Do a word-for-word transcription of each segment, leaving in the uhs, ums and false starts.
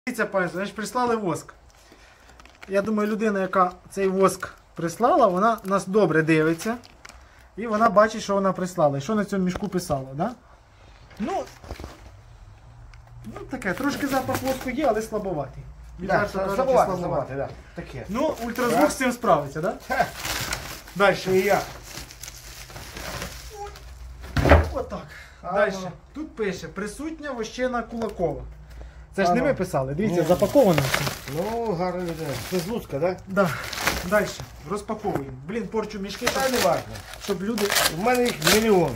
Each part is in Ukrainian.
Дивіться, пані, значить, прислали воск. Я думаю, людина, яка цей воск прислала, вона нас добре дивиться. І вона бачить, що вона прислала. І що на цьому мішку писала, да? Ну, ну таке, трошки запах воску є, але слабоватий. Да, слабоватий, слабоватий, да. Таке. Ну, ультразвук з цим справиться, да? Далі. І я. Отак. Ага. Далі. Тут пише, присутня вощина Кулакова. Це ж не Ага. ми писали, дивіться, Ні. запаковано все. Ну, гарно людина. Це з Луцька, так? Да. Далі. Розпаковуємо. Блін, порчу мішки, Та не важно. щоб люди... У мене їх мільйон.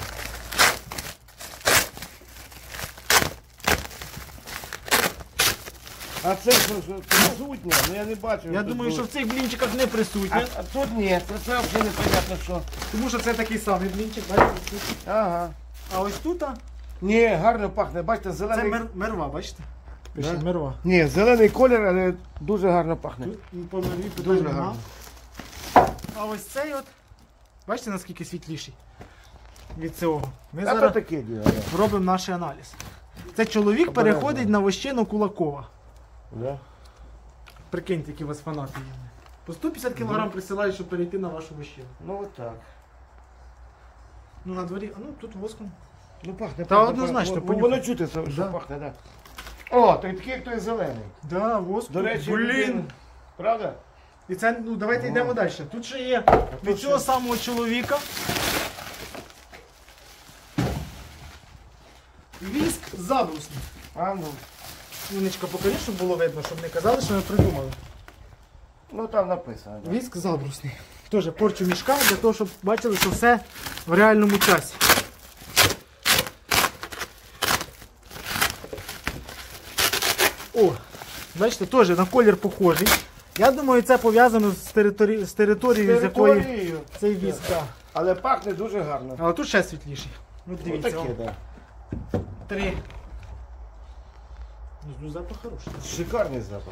А це що, що присутнє? Ну я не бачу. Я тут думаю, що було. в цих блінчиках не А, присутня. а тут ні, це, це взагалі непонятно що. Тому що це такий самий блінчик, бачите? тут. Ага. А ось тут, а, Ні, гарно пахне, бачите, це зелений. мер, мерва, бачите? Пише Да? мерва. Ні, зелений колір, але дуже гарно пахне. Тут ну, по мерві Дуже питань нема. гарно. А ось цей от, бачите, наскільки світліший від цього. Ми А то зараз таке діло. робимо наш аналіз. Це чоловік Обережно. переходить на вощину Кулакова. Да. Прикиньте, які у вас фанати є. По сто п'ятдесят кілограм присилають, щоб перейти на вашу вощину. Ну от так. Ну на дворі, а ну тут воском. Ну пахне, Та пахне, однозначно, пахне. понюхай. Воно чути, що Да. пахне, так. Да. О, той такий, як той зелений. Да, воск. До речі, блін. він- Правда? І це, ну давайте О. йдемо далі. Тут ще є від тут цього ще- самого чоловіка. Віск забрусний. А, ну. Ніночка, покажи, щоб було видно, щоб не казали, що ми придумали. Ну там написано. Да. Віск забрусний. Теж порчу мішка для того, щоб бачили, що все в реальному часі. О, бачите, теж на колір похожий. Я думаю, це пов'язано з, територі... з територією, з якої Територією. цей віск. Да. Але пахне дуже гарно. Але тут ще світліший. Ну, Ну дивіться, таке, о, так. три. Ну, запах хороший. Да. Шикарний запах.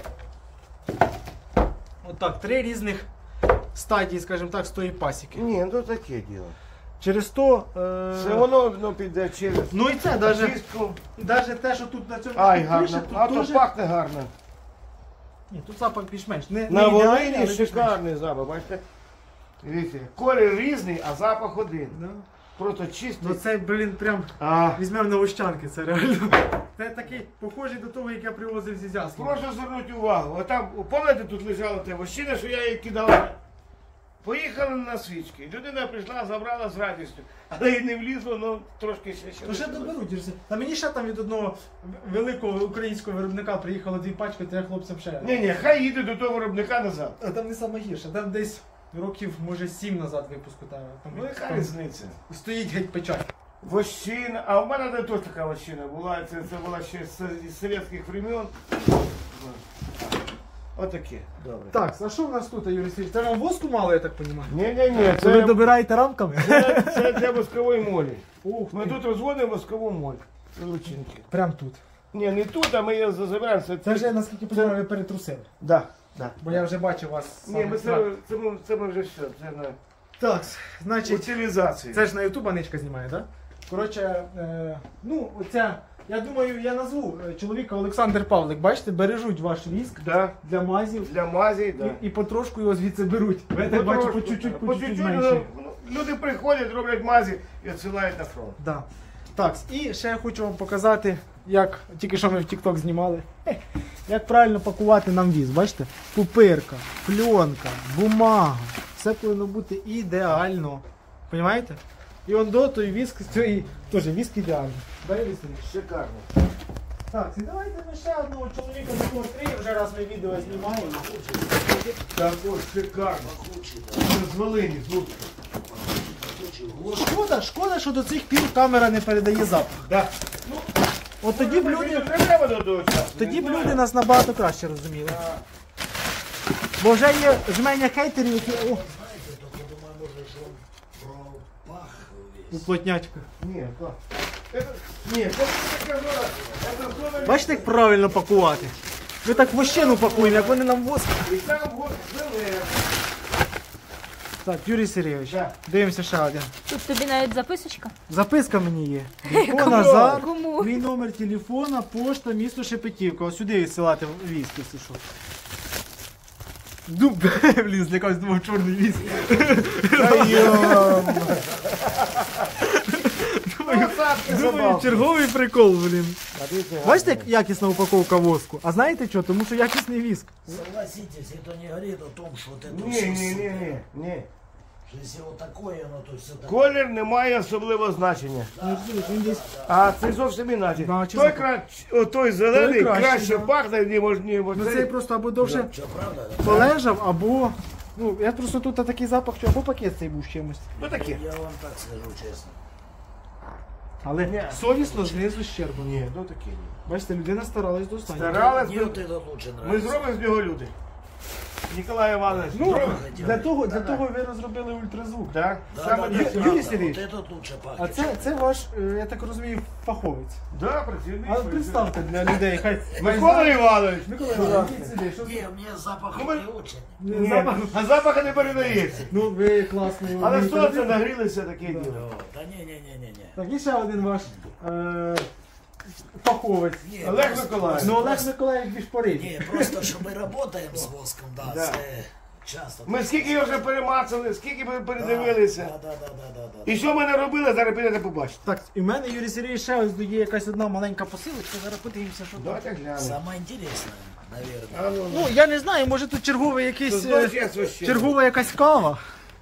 Отак, три різних стадії, скажімо так, з тої пасіки. Ні, ну таке діло. Через то. Це Е... воно ну, піде через Ну і це, навіть, чистку. навіть те, що тут на цьому Ай, пише, гарно. тут А то дуже... пахне гарно. Ні, тут запах більш-менш. Не, На не ідеальний, Волині але більш-менш. шикарний запах, бачите? Дивіться, колір різний, а запах один. Да. Просто чистий. Ну це, блін, прям А, візьмемо на Ощанки, це реально. Це такий похожий до того, як я привозив з Ізяслава. прошу звернути увагу. Отам, пам'ятаєте, тут лежала те вощина, що я її кидав. Поїхали на свічки. Людина прийшла, забрала з радістю. Але їй не влізло, ну трошки ще ще. Ну ще доберуть. Ірся. Та мені ще там від одного великого українського виробника приїхало дві пачки, то я хлопцям ще. Ні, ні, хай їде до того виробника назад. А там не саме гірше, там десь років, може, сім назад випуску. Там, там, Ну яка там різниця? стоїть геть печать. Вощина, а в мене не теж така вощина була, це, це була ще з, з совєтських времен. Отаке. Добре. Так, а що в нас тут, Юрій Сергійович? Це вам воску мало, я так розумію? Ні-ні-ні, Це ви це, добираєте рамками? це, це для воскової молі. Ух, Ми ти. тут розводимо воскову моль. Лучинки. Прям тут. Ні, не тут, а ми її забираємо. Це, Це вже, наскільки розумію, ви перетрусили. Да, да. Бо я вже бачив вас. Ні, ми саме це, це, ми- це ми вже все. Це на Так, значить, утилізацію. це ж на Ютуб Аничка знімає, так? Да? Коротше, е, ну, оця, я думаю, я назву е, чоловіка Олександр Павлик, бачите, бережуть ваш віск Да. для мазів Для мазі, да. і, і потрошку його звідси беруть. Я так бачу, по чуть-чуть, по чуть-чуть менше. ну, люди приходять, роблять мазі і відсилають на фронт. Да. Так, і ще я хочу вам показати, як тільки що ми в TikTok знімали, хе, як правильно пакувати нам віз. Бачите? Пупирка, пленка, бумага. Все повинно бути ідеально. Понімаєте? І он до той віск, той теж віск ідеальний. Дай віск. Шикарно. Так, і давайте ми ще одного чоловіка такого три, вже раз ми відео знімаємо. Так от, шикарно. Це з Волині, з Луцька. Шкода, шкода, що до цих пір камера не передає запах. Да. От тоді б люди, Не треба до того часу. тоді б не люди нас набагато краще розуміли. Бо вже є жменя хейтерів, які о, уплотнячка. Ні, так. Це- Ні, це таке зона. Це зона. Бачите, як правильно пакувати? Ми так вощину пакуємо, як вони нам воск. І там от зеле. Так, Юрій Сергійович, Да. дивимося ще один. Тут тобі навіть записочка. Записка мені є. Бо Кому? Назар, Кому? мій номер телефона, пошта, місто Шепетівка. Ось сюди відсилати віск, якщо що. Ну, блін, злякався, думав, чорний віск. Думаю, черговий прикол, блін. Бачите, як якісна упаковка воску? А знаєте що? Тому що якісний віск. Согласитесь, это не говорит о том, что вот это Ні, все ні, ні, супер. ні, ні. Что если вот такое, оно то все так. Колір не має особливого значення. Він десь А це зовсім інакше. Да, чи той, запах? кра... о, той зелений Той краще, краще да. пахне, ніж ніж Ну цей цей. просто або довше Что, правда? Да? полежав, або. Ну, я просто тут такий запах, що або пакет цей був з чимось. Ну таке. Я вам так скажу честно. Але Ні. совісно знизу щербано. Ні, ну таке ні. Бачите, людина старалась до останнього. Старалась, Мне ми, вот это лучше ми нравится. зробимо з нього люди. Ніколай Іванович, Ну, зробимо? для того, для того ви розробили ультразвук. Так? Да, Саме да, для да, цього. Юрій правда, Сергійович, вот этот лучше А пахнет. це, це ваш, е, я так розумію, фаховець. Да, працівник. А представте для людей, хай. Микола Іванович. Микола Іванович, ідіть сюди, що Не, мне запах Ну, мы- не очень. Ні, запах. а запаха не передається. Ну, ви класний. Але вмієте сонце робити. нагрілося таке діло. О, да не-не-не-не-не. Так, і ще один ваш е, фаховець. Не, Олег просто- Миколаївич. Ну, Олег Миколаївич більш порив. Не, просто что мы работаем с воском, да, Да. це часто. Ми скільки його вже перемацали, скільки ми передивилися. Да, да, да, да, да, да. І що ми не робили, зараз підете побачите. Так, і в мене, Юрій Сергійович, ще ось є якась одна маленька посилочка, зараз подивимося, що там. Давайте глянемо. Самое интересное, наверное. А, ну, Ну, я не знаю, може тут черговий якийсь, Тут е, знову є ще. чергова якась кава.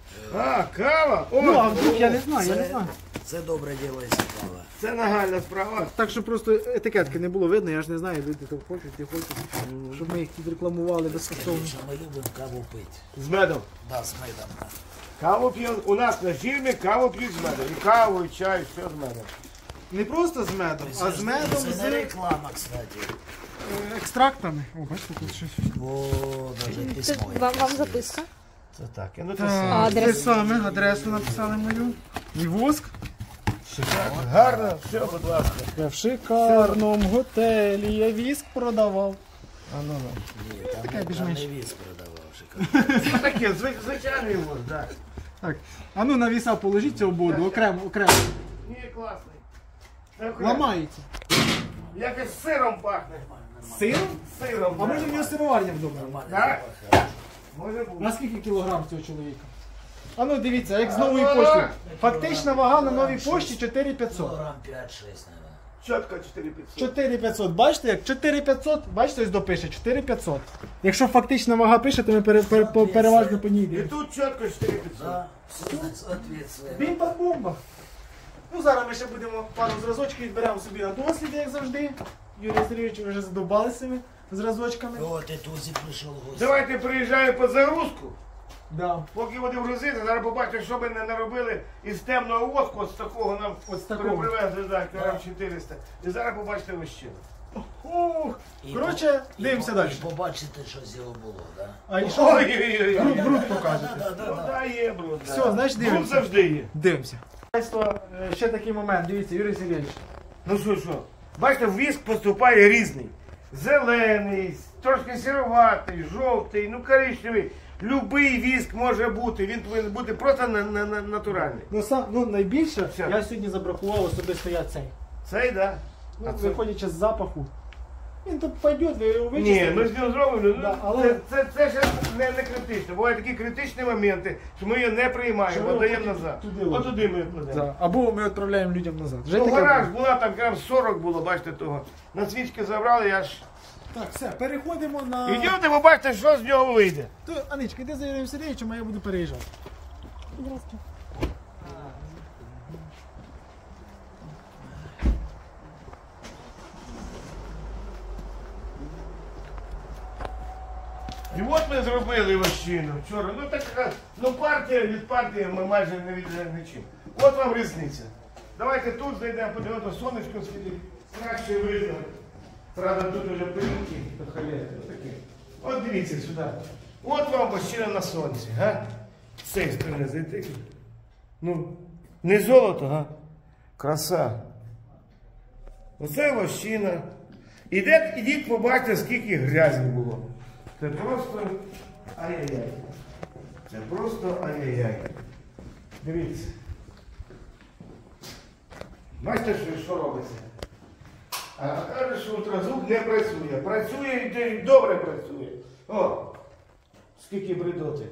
А, кава? О, Ну, а вдруг я не знаю, я не Це, знаю. це добре діло і справа. це нагальна справа. Так, щоб просто етикетки не було видно, я ж не знаю, люди то хочуть, не хочуть, щоб ми їх тут рекламували безкоштовно. Скажи, що ми любимо каву пити. З медом. Да, з медом. Да. Каву п'ємо. У нас на фірмі каву п'ють з медом. І каву, і чай, все з медом. Не просто з медом, а з медом Це з не е, реклама, кстати. екстрактами. О, бачите, тут щось. О, даже Це письмо. вам, вам записка. Це так. Ну, це Так, саме. А те адресу? саме, адресу написали мою. І воск. Шикарно. Гарно. Все, будь ласка. Я в шикарному готелі, я віск продавав. А ну, ну. Ні, там, Така там більш-менш. не віз продавав, шикарно. Це таке, зв- звичайний вор, так. Так, а ну на віса положіть цього боду, окремо, окремо. Ні, класний. Це окремо. Ламається. Якось сиром пахне. Сиром? Сиром. А да. може в нього сироварня вдома? Нормальний Так. запах. Може бути. На скільки кілограм цього чоловіка? А ну дивіться, як з нової А, пошти. а, Фактична вага на новій пошті чотири п'ятсот. Кілограм п'ять-шість, наверное. Чітко чотири п'ятсот. чотири п'ятсот. Бачите, як чотири п'ятсот, бачите, ось допише, чотири п'ятсот. Якщо фактична вага пише, то ми пере, пере, по- переважно по ній І йдемо. тут чітко чотири п'ятсот. Да, все соответствує. Бімба-бомба. Ну зараз ми ще будемо пару зразочків відберемо собі на дослід, як завжди. Юрій Сергійович ви вже задовбалися цими зразочками. От і Тузі прийшов гость. Давайте приїжджаю по загрузку. Да. Поки вони грузити, зараз побачите, що ми не наробили із темного воску, от з такого нам От з такого. привезли, так, кілограм чотириста. І зараз побачите ось ще. Ух. І Коротше, по- і дивимося по- далі. І побачите, що з його було, да? А і що? Ой-ой-ой. Бруд, бруд покажете. Да, да, Ну, да. да, є бруд. да. Все, значить, Бруд дивимося. завжди є. Дивимося. Ще такий момент, дивіться, Юрій Сергійович. Ну що, що? Бачите, віск поступає різний. Зелений, трошки сіроватий, жовтий, ну коричневий. Любий віск може бути, він повинен бути просто на, на, на, натуральний. Ну, сам, ну найбільше, Все. я сьогодні забракував особисто я цей. Цей, да? Ну, А це- виходячи з запаху. Він тут пойде, ви його Ні, вичистите. ми з ним зробимо, ну, Да, але- це, це, це ще не, не критично. Бувають такі критичні моменти, що ми його не Що приймаємо, ви даємо потім назад. туди От ложите. туди ми кладемо. Да. Або ми відправляємо людям назад. Вже Ну, таке гараж було. була, там грам сорок було, бачите того. На свічки забрали, я ж... Так, все, переходимо на... Ідемте, побачите, що з нього вийде. То, Аничка, йди за Юрієм Сергійовичем, а я буду переїжджати. Здравствуйте. І от ми зробили вощину вчора. Ну так, ну партія від партії ми майже не відрізняємо нічим. От вам різниця. Давайте тут зайдемо, подивимося, сонечко світить, краще видно. Правда, тут вже пилюки, то халєти, отакі. От дивіться сюди. От вам вощина на сонці, га? З цієї сторони зайти. Ну, не золото, га? Краса. Оце вощина. Ідете, ідіть, побачите, скільки грязі було. Це просто ай-яй-яй. Це просто ай-яй-яй. Дивіться. Бачите, що, що робиться? А каже, що ультразвук не працює. Працює і добре працює. О, скільки бредоти.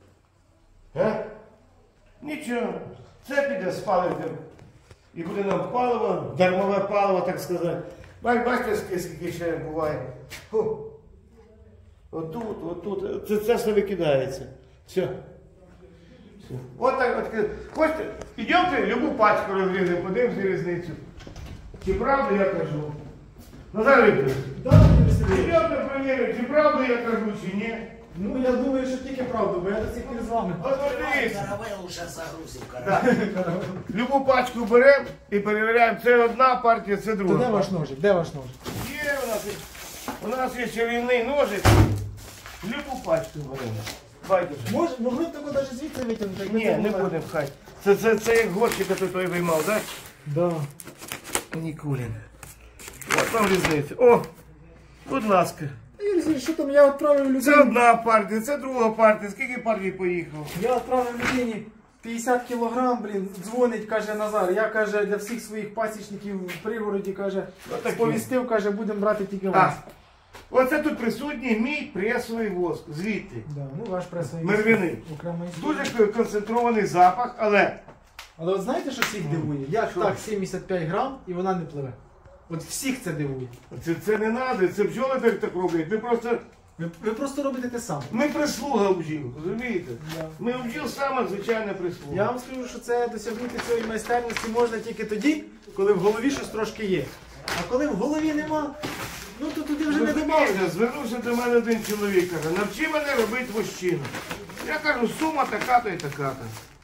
А? Нічого. Це піде спалити. І буде нам паливо, дармове паливо, так сказати. Бач- Бачите, скільки- скільки ще буває. Фу. Отут, отут. Це, це все викидається. Все. Все. От так, от. Хочете, ідемте, любу пачку розрізаємо, подивимося різницю. Чи правду я кажу? Назар Вікторович, ідемте перевіримо, чи правду я кажу, чи ні. Ну я думаю, що тільки правду, бо я до цих пір з вами. От подивіться. Каравел уже загрузив каравел. Любу пачку беремо і перевіряємо. Це одна партія, це То друга. де ваш ножик? Де ваш ножик? Є у нас, у нас є чарівний ножик. Любу пачку беремо. Байдуже. Мож, могли б таку навіть звідси витягнути? якби Ні, це не було. будемо хай. Це, це, це як горщика той той виймав, так? Да. Нікулін. От вам різниця. О, будь ласка. Юрій Сергійович, що там, я відправив Це людині, одна партія, це друга партія. Скільки партій поїхав? я відправив людині п'ятдесят кілограм, блін, дзвонить, каже Назар, я, каже, для всіх своїх пасічників в пригороді, каже, Отакі. сповістив, каже, будемо брати тільки А, вас. оце тут присутній мій пресовий воск. Звідти. Да, ну ваш пресовий Мервяний. окрема історія. Дуже концентрований запах, але Але от знаєте, що всіх дивує? Як Що? так сімдесят п'ять грам і вона не пливе? От всіх це дивує. це, це не треба, це бджоли так, так роблять. Ми просто, Ви, ви просто робите те саме. ми прислуга у бджіл, розумієте? Да. Ми у бджіл саме звичайна прислуга. Я вам скажу, що це досягнути цієї майстерності можна тільки тоді, коли в голові щось трошки є. А коли в голові нема, ну то туди вже не добавиш. Розумієте, звернувся до мене один чоловік, каже, навчи мене робити вощину. Я кажу, сума така-то і така-то.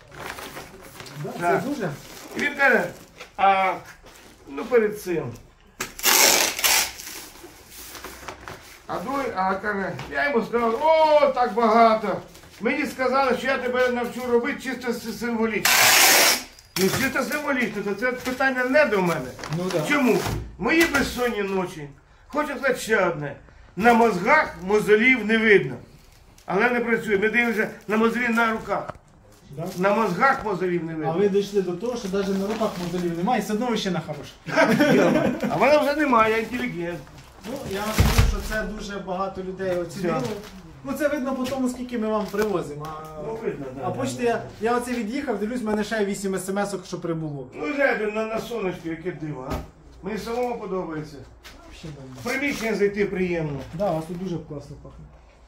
Да, це Так. дуже. І він каже, а ну перед цим. А другий, а каже, я йому сказав, о, так багато. Мені сказали, що я тебе навчу робити чисто с- символічно. Ну, чисто символічно, то це питання не до мене. Ну да. Чому? Мої безсонні ночі. Хочу сказати ще одне. На мозгах мозолів не видно. Але не працює. Ми дивимося на мозолі на руках. Да? На мозгах мозолів не А видно. ви дійшли до того, що навіть на руках мозолів немає, і все одно ви ще на хорош. А вона вже немає, я інтелігент. Ну, я вам скажу, що це дуже багато людей оцінило. Все. Ну це видно по тому, скільки ми вам привозимо. А, Ну, видно, да, а да, почти да. я, я оце від'їхав, дивлюсь, в мене ще вісім смс-ок, що прибуло. Ну, гляньте на, на сонечко, яке диво, а? Мені самому подобається. Ще добре. В приміщення зайти приємно. Да, у вас тут дуже класно пахне.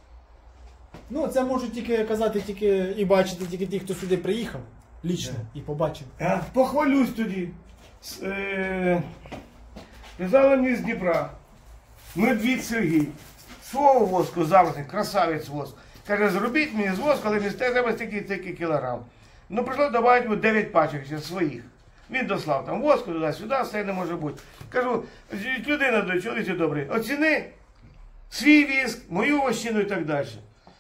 Ну, це можуть тільки казати тільки і бачити тільки ті, хто сюди приїхав лічно і побачив. А? Похвалюсь тоді. С- Е, Казали мені з Дніпра. Медвідь Сергій. Свого воску завжди, красавець воск. Каже, зробіть мені з воску, але мені треба стільки стільки кілограм. Ну, прийшло додати йому дев'ять пачок ще своїх. Він дослав там воску туди-сюди, все не може бути. Кажу, людина до чоловіче добрий, оціни свій віск, мою вощину і так далі.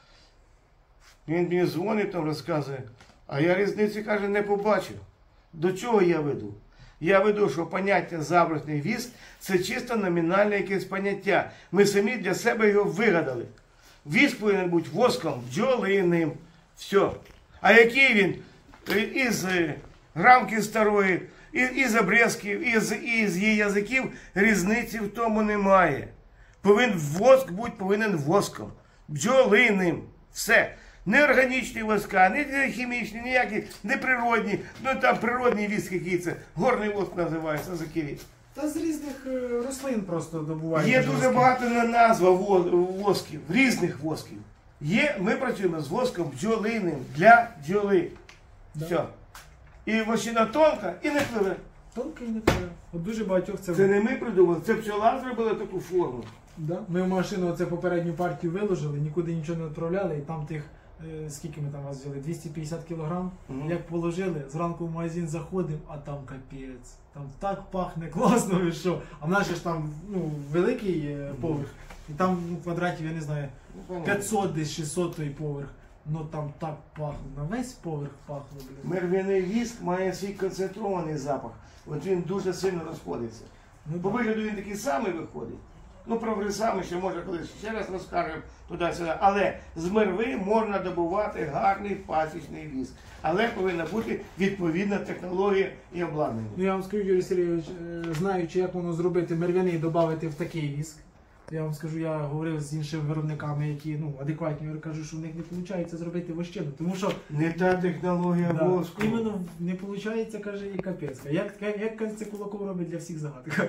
Він мені дзвонить, там розказує, а я різниці, каже, не побачив. До чого я веду? Я веду, що поняття забросний віск – це чисто номінальне якесь поняття. Ми самі для себе його вигадали. Віск повинен бути воском бджолиним. Все. А який він? Е, Із е, рамки старої, із, із обрізків, із, із її язиків різниці в тому немає. Повинен воск бути повинен воском. Бджолиним. Все. Не органічні воска, не хімічні, ніякі, не природні. Ну там природний віск який це. Горний воск називається за ківі. Та з різних е, рослин просто добувають. Є бджолки. дуже багато на назва во- восків, різних восків. Є, ми працюємо з воском бджолиним для бджоли. Да. Все. І вощина тонка і не пливе. Тонко і не пливе. От дуже багатьох це. Це не ми придумали, це пчола зробила таку форму. Да. Ми в машину оце попередню партію виложили, нікуди нічого не відправляли, і там тих, е, скільки ми там вас взяли, двісті п'ятдесят кілограм, Мгм. як положили, зранку в магазин заходимо, а там капець. Там так пахне класно, і що. А в нас же ж там ну, великий е, поверх, і там ну, квадратів, я не знаю, Ну, понятно. п'ятсот десь шістсот той поверх. Ну там так пахло, на весь поверх пахло, блін. Мервяний віск має свій концентрований запах. От він дуже сильно розходиться. Ну, По да. вигляду він такий самий виходить, Ну, про вриса ми ще може колись ще раз розкажемо туди-сюди. Але з мерви можна добувати гарний пасічний віск. Але повинна бути відповідна технологія і обладнання. Ну я вам скажу, Юрій Сергійович, е, знаючи, як воно зробити мервяний, додати в такий віск. Я вам скажу, я говорив з іншими виробниками, які ну, адекватні, я кажу, що в них не виходить зробити вощину. Тому що Не та технологія да, воску. іменно не виходить, каже, і капець. Як, як, як це Кулаков робить для всіх загадок.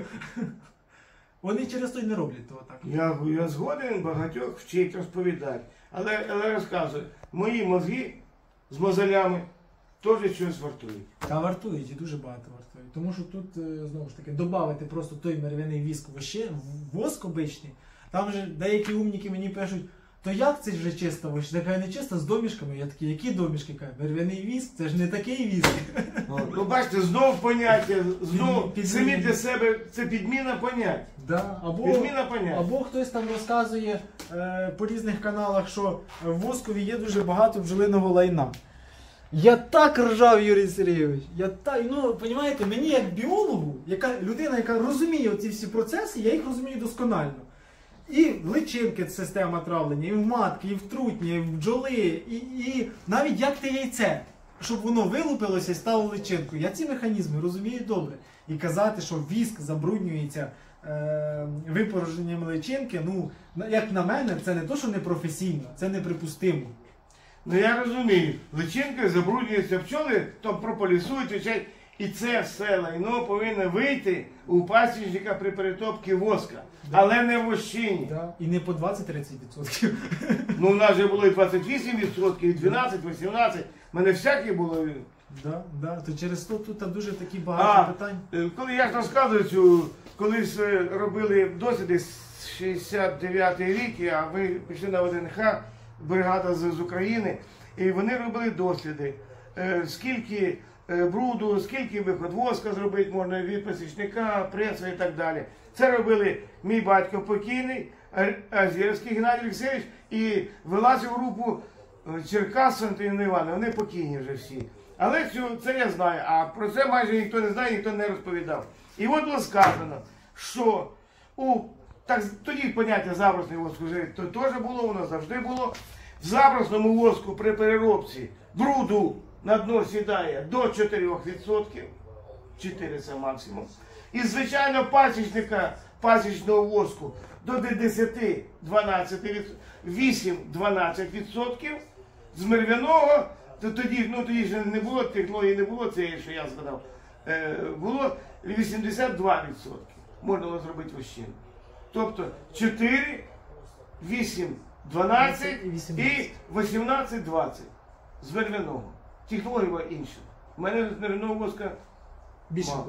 Вони через то й не роблять того так. Я, я згоден багатьох вчить розповідати. Але, але розказую, мої мозги з мозолями теж щось вартують. Та вартують і дуже багато вартують. Тому що тут, е, знову ж таки, додати просто той мервяний віск воще, воск обичний. Там же деякі умніки мені пишуть, то як це вже чисто вощ? Така не чисто з домішками. Я такий, які домішки? Кажу, мервяний віск, це ж не такий віск. Ну, бачите, знов поняття, знов Під- самі для себе це підміна понять. Да. Або, Підміна понять. або хтось там розказує е, по різних каналах, що в воскові є дуже багато бджолиного лайна. Я так ржав, Юрій Сергійович. Я так, ну, розумієте, мені як біологу, яка людина, яка розуміє ці всі процеси, я їх розумію досконально. І в личинки це система травлення, і в матки, і в трутні, і в бджоли, і, і навіть як те яйце, щоб воно вилупилося і стало личинкою. Я ці механізми розумію добре. І казати, що віск забруднюється е, випорожненням личинки, ну, на- як на мене, це не то, що непрофесійно, це неприпустимо. Ну я розумію, личинкою забруднюються пчоли, то прополісують, вичать, і це все лайно повинно вийти у пасічника при перетопці воска, але не в вощині. Да. І не по двадцять-тридцять відсотків. Ну, у нас вже було і двадцять вісім відсотків, і дванадцять, вісімнадцять. У мене всякі було. Да, да. То через то тут дуже такі А, багато питань. е, коли я ж розказую цю, колись е, робили досліди шістдесят дев'ятий рік, а ви пішли на один ха, бригада з, з України, і вони робили досліди, е, скільки е, бруду, скільки виход воска зробити можна від пасічника, преса і так далі. Це робили мій батько покійний, Азірський Геннадій Олексійович, і вела цю групу е, Черкас Антоніна Івановна, вони покійні вже всі. Але цю, це я знаю, а про це майже ніхто не знає, ніхто не розповідав. І от було сказано, що у так, тоді поняття забросний воску вже то теж було, воно завжди було. В забросному воску при переробці бруду на дно сідає до чотирьох відсотків, чотири це максимум. І звичайно пасічника, пасічного воску до десять-дванадцять, вісім-дванадцять відсотків. З мервяного, то тоді, ну тоді ж не було технології, не було цієї, що я згадав, е, було вісімдесят два відсотки. Можна було зробити вощину. Тобто чотири, вісім, дванадцять і вісімнадцять, двадцять з мервяного. Технологія була інша. У мене з мервяного воска Більше мало.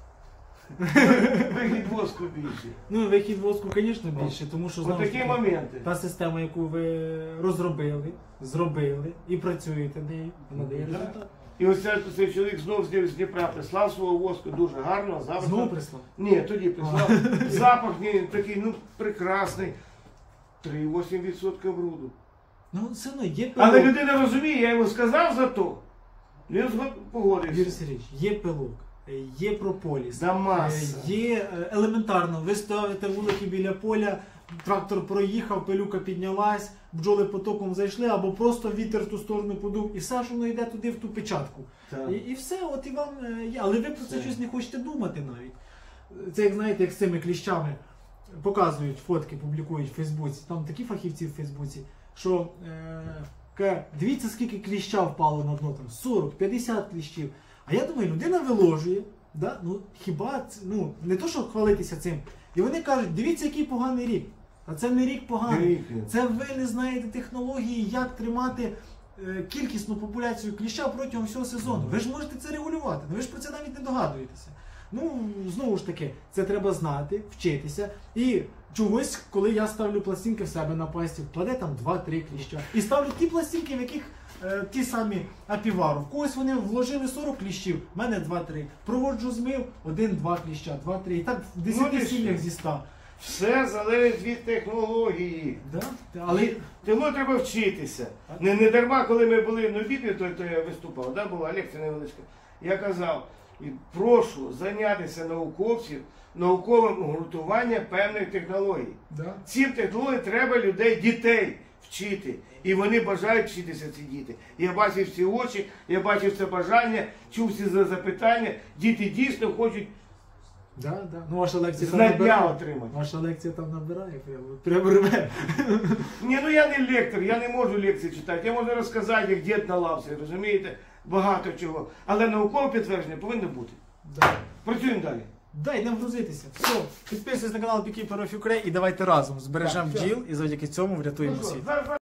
виходить. Вихід воску більше. Ну, вихід воску, звісно, більше, тому що Ось знову ж такі таки, моменти. та система, яку ви розробили, зробили і працюєте нею, вона дає Да. результат. І ось цей, цей чоловік знов з з Дніпра прислав свого воску дуже гарно. Запах. Знову прислав? Ні, тоді прислав. Запах ні, такий, ну, прекрасний. три цілих вісім десятих відсотка бруду. Ну, все одно є пилок. Але людина розуміє, я йому сказав за то. Він згод- Юрій погодився. Сергійович, є пилок, е, є прополіс, Да маса. е, є е, елементарно, ви ставите вулики біля поля, трактор проїхав, пилюка піднялась, бджоли потоком зайшли, або просто вітер в ту сторону подув, і все ж воно йде туди в ту печатку. Так. І, і все, от і вам е, є. Але ви про це Все. щось не хочете думати навіть. Це як знаєте, як з цими кліщами показують фотки, публікують в Фейсбуці. Там такі фахівці в Фейсбуці, що е, ка- дивіться, скільки кліща впало на дно, там сорок-п'ятдесят кліщів. А я думаю, людина виложує, да? Ну хіба це, ну, не то, що хвалитися цим. І вони кажуть, дивіться, який поганий рік. А це не рік поганий. Рік. Це ви не знаєте технології, як тримати е, кількісну популяцію кліща протягом всього сезону. Ви ж можете це регулювати, але ви ж про це навіть не догадуєтеся. Ну, знову ж таки, це треба знати, вчитися. І чогось, коли я ставлю пластинки в себе на пасті, вкладе там два-три кліща. І ставлю ті пластинки, в яких е, ті самі апівару. В когось вони вложили сорок кліщів, в мене два-три. Проводжу змив, один-два кліща, два-три. І так в десяти ти сім'ях що? зі ста. Все залежить від технології. Да? Але Тому треба вчитися. Не, не дарма, коли ми були на обіді, то, то я виступав, да, була лекція невеличка. Я казав, І прошу зайнятися науковців науковим обґрунтуванням певної технології. Да? Цим технологіям треба людей, дітей вчити. І вони бажають вчитися, ці діти. Я бачив ці очі, я бачив це бажання, чув всі за- запитання. Діти дійсно хочуть Да, да. Ну ваша лекція там знання набирає. отримати. Ваша лекція там набирає, прямо, прямо рве. Ні, ну я не лектор, я не можу лекції читати. Я можу розказати, як дід на лавці, розумієте? Багато чого. Але наукове підтвердження повинно бути. Да. Працюємо далі. Дай нам грузитися. Все, підписуйтесь на канал Beekeeper of Ukraine і давайте разом збережемо Так, все. бджіл і завдяки цьому врятуємо Ну що, світ. зараз-